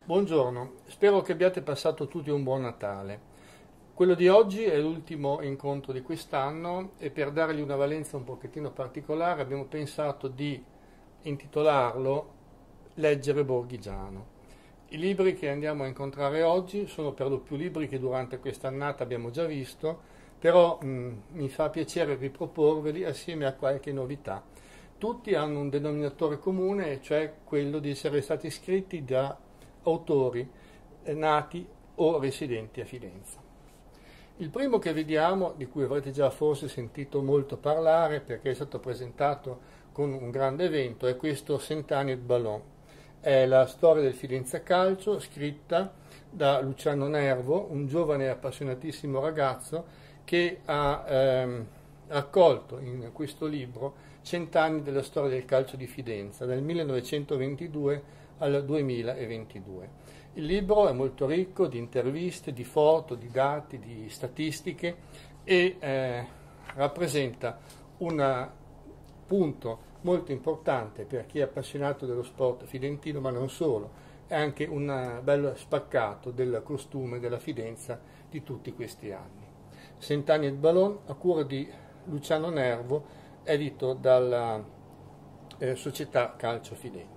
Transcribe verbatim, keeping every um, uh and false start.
Buongiorno, spero che abbiate passato tutti un buon Natale. Quello di oggi è l'ultimo incontro di quest'anno e per dargli una valenza un pochettino particolare abbiamo pensato di intitolarlo Leggere Borghigiano. I libri che andiamo a incontrare oggi sono per lo più libri che durante quest'annata abbiamo già visto, però mh, mi fa piacere riproporveli assieme a qualche novità. Tutti hanno un denominatore comune, e cioè quello di essere stati scritti da autori eh, nati o residenti a Firenze. Il primo che vediamo, di cui avrete già forse sentito molto parlare perché è stato presentato con un grande evento, è questo Cent'anni di Ballon. È la storia del Fidenza Calcio scritta da Luciano Nervo, un giovane e appassionatissimo ragazzo che ha ehm, raccolto in questo libro Cent'anni della storia del calcio di Fidenza, dal millenovecentoventidue al duemilaventidue. Il libro è molto ricco di interviste, di foto, di dati, di statistiche e eh, rappresenta un punto molto importante per chi è appassionato dello sport fidentino, ma non solo, è anche un bello spaccato del costume della Fidenza di tutti questi anni. Cent'anni di Ballon, a cura di Luciano Nervo, edito dalla eh, Società Calcio Fidenza.